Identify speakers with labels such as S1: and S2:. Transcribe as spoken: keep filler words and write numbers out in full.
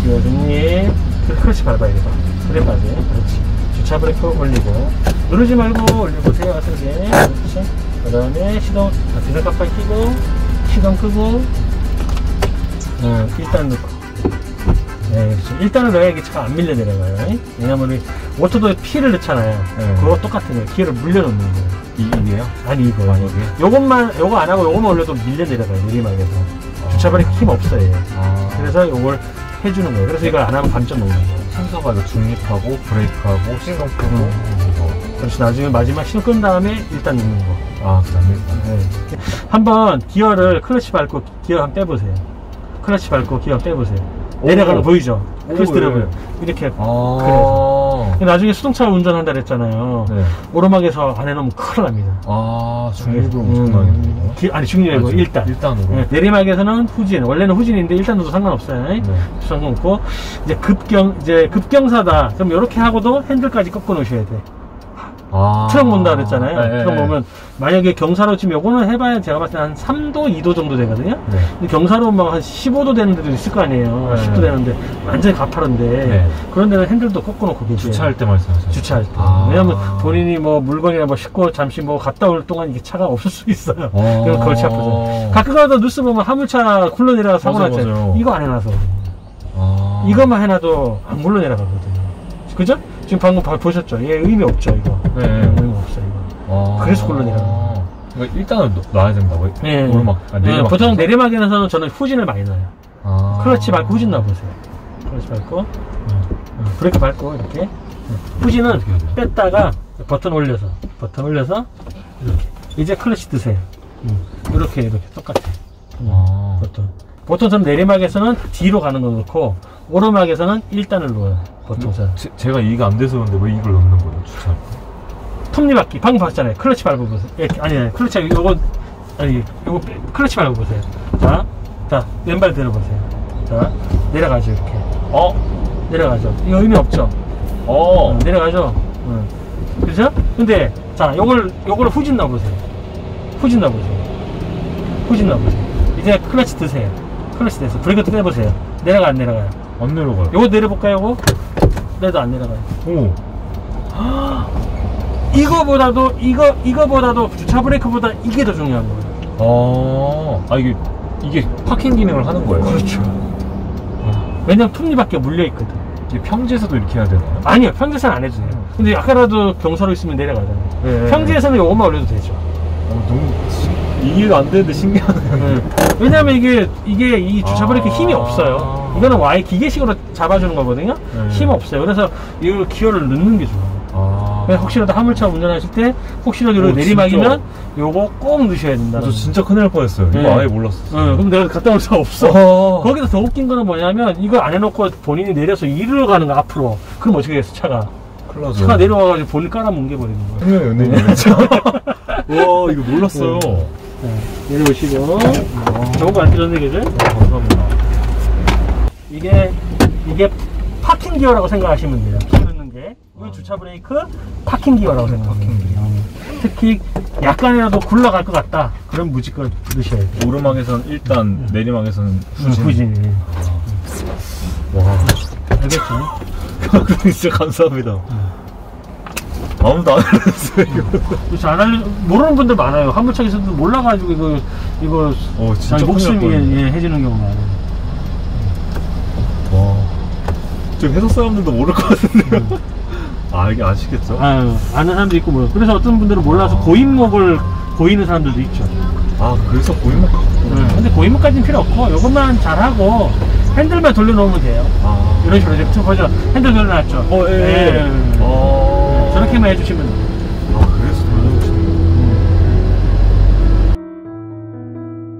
S1: 이 와중에 클러치 밟아야 돼. 그래까지. 그렇지. 주차 브레이크 올리고. 누르지 말고 올려보세요. 앞서게. 그렇지. 그 다음에 시동, 디젤 깜빡이 켜고, 시동 끄고, 어, 일단 넣고. 네, 그렇죠. 일단은 넣어야 이게 차가 안 밀려 내려가요. 왜냐면 우리 오토도에 P를 넣잖아요. 네. 그거 똑같은 거예요. 기어를 물려 놓는 거예요.
S2: 이, 이게요?
S1: 아니, 이거. 아니, 이게. 요것만, 요거 안 하고 요것만 올려도 밀려 내려가요. 내리막에서. 아. 주차 브레이크 힘 없어요. 아. 그래서 요걸 해주는 거예요. 그래서 이걸 안 하면 감점 먹는 거예요.
S2: 순서가 이거 중립하고, 브레이크하고, 시동 끄고,
S1: 음. 어. 그래서 나중에 마지막 시동 끈 다음에 일단 넣는 거.
S2: 아, 그 다음에 일단.
S1: 네. 한번 기어를 클러치 밟고 기어 한번 빼보세요. 클러치 밟고 기어 한번 빼보세요. 내려가는 거 보이죠? 클러치 들어보요. 이렇게.
S2: 아
S1: 그래서. 나중에 수동차를 운전한다 그랬잖아요. 네. 오르막에서 안 해놓으면 큰일 납니다.
S2: 아, 중립으로 엄청나겠네요.
S1: 음, 기, 아니, 중립이 아니고 일단.
S2: 일단으로.
S1: 네. 내리막에서는 후진. 원래는 후진인데 일단도 상관없어요. 네. 상관없고. 이제 급경, 이제 급경사다. 그럼 이렇게 하고도 핸들까지 꺾어 놓으셔야 돼. 아 트럭 본다 그랬잖아요. 네, 트럭 네, 보면 만약에 경사로 지금 요거는 해봐야 제가 봤을 때 한 삼 도, 이 도 정도 되거든요. 네. 근데 경사로 막 한 십오 도 되는 데도 있을 거 아니에요. 네, 십 도 되는데 완전히 가파른데 네. 그런 데는 핸들도 꺾어놓고 계세요.
S2: 주차할 때 말씀하세요?
S1: 주차할 때. 아 왜냐면 본인이 뭐 물건이나 뭐 싣고 잠시 뭐 갔다 올 동안 이게 차가 없을 수 있어요. 그럼 골치 아프죠. 가끔 가다 뉴스 보면 화물차 굴러내려가 사고 났잖아요. 이거 안 해놔서. 아 이것만 해놔도 안 굴러내려가거든요. 그죠? 지금 방금 보셨죠? 얘 의미 없죠, 이거. 네. 의미 없어, 이거. 아 그래서 굴러내려가는
S2: 그러니까 일단은 놔야 된다고요?
S1: 네.
S2: 오르막, 아, 내리막.
S1: 네, 보통 내리막에서는 저는 후진을 많이 넣어요.
S2: 아
S1: 클러치 밟고 후진 놔보세요. 클러치 밟고, 네. 브레이크 밟고, 이렇게. 네. 후진은 뺐다가 버튼 올려서, 버튼 올려서, 이렇게. 이제 클러치 드세요. 음. 이렇게, 이렇게 똑같아. 음. 아 버튼. 보통 저는 내리막에서는 뒤로 가는 거 넣고, 오르막에서는 일단을 놓아요. 보통 저는.
S2: 제, 제가 이해가 안 돼서 그런데 왜 이걸 넣는 거예요, 주차?
S1: 톱니바퀴 방금 봤잖아요. 클러치 밟아보세요. 이렇게, 아니, 아니, 클러치, 요거, 아니, 요거, 클러치 밟아보세요. 자, 자, 왼발 들어보세요. 자, 내려가죠, 이렇게. 어? 내려가죠. 이거 의미 없죠?
S2: 어.
S1: 어 내려가죠? 어. 그죠? 근데, 자, 요걸, 요걸 후진 넣어보세요. 후진 넣어보세요. 후진 넣어보세요. 이제 클러치 드세요. 클러치 돼서 브레이크 떼보세요. 내려가, 안 내려가요?
S2: 안 내려가요.
S1: 요거 내려볼까요, 요거? 내도 안 내려가요.
S2: 오.
S1: 이거보다도 이거 이거보다도 주차 브레이크보다 이게 더 중요한 거예요.
S2: 아, 아 이게 이게 파킹 기능을 하는 거예요.
S1: 그렇죠. 왜냐면 톱니바퀴가 물려 있거든.
S2: 이게 평지에서도 이렇게 해야 되나요?
S1: 아니요, 평지에서는 안 해도 돼요. 음. 근데 아까라도 경사로 있으면 내려가잖아요. 네. 평지에서는 요것만 올려도 되죠.
S2: 어, 너무 이해가 안 되는데 신기하네요. 네.
S1: 왜냐면 이게 이게 이 주차 브레이크 아 힘이 없어요. 이거는 와이 기계식으로 잡아주는 거거든요. 네. 힘 없어요. 그래서 이 기어를 넣는 게 좋아요. 아 혹시라도 화물차 운전하실 때 혹시라도 오, 내리막이면 진짜? 요거 꼭 넣으셔야 된다.
S2: 저 진짜 큰일 날 뻔했어요.
S1: 네.
S2: 이거 아예 몰랐어요.
S1: 네, 그럼 내가 갔다 올 수 없어. 어 거기서 더 웃긴 거는 뭐냐면 이거 안 해놓고 본인이 내려서 이리로 가는 거 앞으로. 그럼 어떻게 해서 차가 큰일 나죠. 차가 내려와가지고 본인 깔아 뭉개버리는 거예요.
S2: 분명히 연예인이죠. 와 이거 몰랐어요. 네.
S1: 네. 내려보시고 어. 좋은 거 안 들었네, 그죠?
S2: 네, 감사합니다.
S1: 이게 이게 파킹 기어라고 생각하시면 돼요. 키 넣는 게. 이 주차 브레이크 파킹 기어라고 생각하면 돼요. 특히 약간이라도 굴러갈 것 같다. 그럼 무조건 넣으셔야 돼요.
S2: 오르막에서는 일단, 음. 내리막에서는 후진.
S1: 후진이.
S2: 아. 와.
S1: 알겠죠?
S2: 진짜 감사합니다. 음. 아무도 안 알려줬어요, 이거.
S1: 그렇죠. 안 알려, 모르는 분들 많아요. 화물차에서도 몰라가지고, 이거, 이거,
S2: 어, 진짜
S1: 목숨이 예, 해주는 경우 많아요.
S2: 와. 지금 회사 사람들도 모를 것 같은데요? 음. 아, 이게 아시겠죠?
S1: 아유, 아는 사람도 있고, 뭐. 그래서 어떤 분들은 몰라서 아. 고인목을 보이는 사람들도 있죠.
S2: 아, 그래서 고인목?
S1: 네. 근데 고인목까지는 필요 없고, 이것만 잘하고, 핸들만 돌려놓으면 돼요. 아. 이런 식으로 이제 보죠. 핸들 돌려놨죠.
S2: 어, 예. 예.
S1: 네. 어. 저렇게만 해주시면 돼요.